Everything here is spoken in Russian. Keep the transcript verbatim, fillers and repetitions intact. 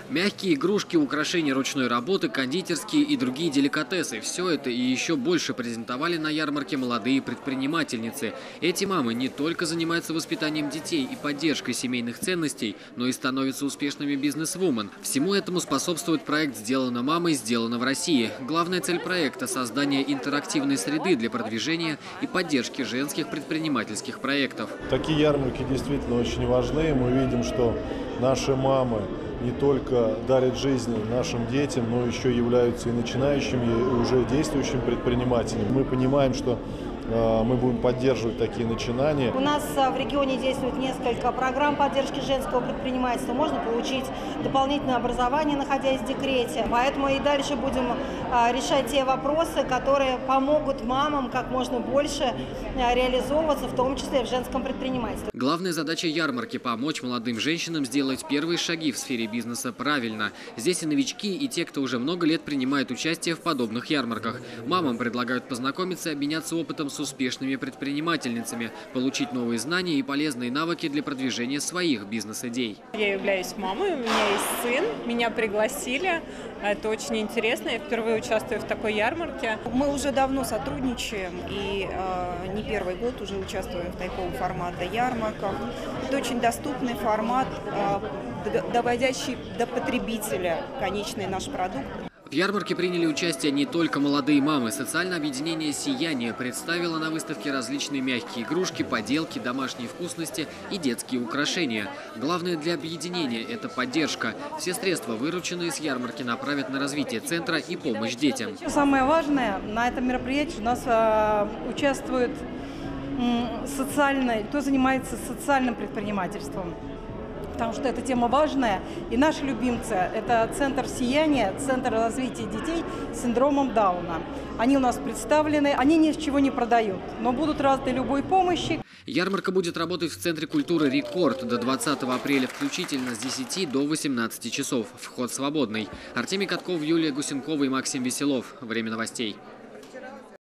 Мягкие игрушки, украшения ручной работы, кондитерские и другие деликатесы – все это и еще больше презентовали на ярмарке молодые предпринимательницы. Эти мамы не только занимаются воспитанием детей и поддержкой семейных ценностей, но и становятся успешными бизнес-вумен. Всему этому способствует проект «Сделано мамой, сделано в России». Главная цель проекта – создание интерактивной среды для продвижения и поддержки женских предпринимательских проектов. Такие ярмарки действительно очень важны. Мы видим, что наши мамы не только дарят жизнь нашим детям, но еще являются и начинающими, и уже действующими предпринимателями. Мы понимаем, что э, мы будем поддерживать такие начинания. У нас в регионе действует несколько программ поддержки женского предпринимательства. Можно получить дополнительное образование, находясь в декрете. Поэтому и дальше будем э, решать те вопросы, которые помогут мамам как можно больше э, реализовываться, в том числе в женском предпринимательстве. Главная задача ярмарки – помочь молодым женщинам сделать первые шаги в сфере бизнеса правильно. Здесь и новички, и те, кто уже много лет принимает участие в подобных ярмарках. Мамам предлагают познакомиться и обменяться опытом с успешными предпринимательницами, получить новые знания и полезные навыки для продвижения своих бизнес-идей. Я являюсь мамой, у меня есть сын, меня пригласили. Это очень интересно, я впервые участвую в такой ярмарке. Мы уже давно сотрудничаем и э, не первый год уже участвуем в таком формате ярмарках. Это очень доступный формат, э, доводящий до потребителя конечный наш продукт. В ярмарке приняли участие не только молодые мамы. Социальное объединение «Сияние» представило на выставке различные мягкие игрушки, поделки, домашние вкусности и детские украшения. Главное для объединения – это поддержка. Все средства, вырученные с ярмарки, направят на развитие центра и помощь детям. Самое важное, на этом мероприятии у нас э, участвует э, социальный, кто занимается социальным предпринимательством. Потому что эта тема важная. И наши любимцы – это Центр «Сияние», Центр развития детей с синдромом Дауна. Они у нас представлены, они ни с чего не продают, но будут рады любой помощи. Ярмарка будет работать в Центре культуры «Рекорд» до двадцатого апреля включительно с десяти до восемнадцати часов. Вход свободный. Артемий Катков, Юлия Гусенкова и Максим Веселов. Время новостей.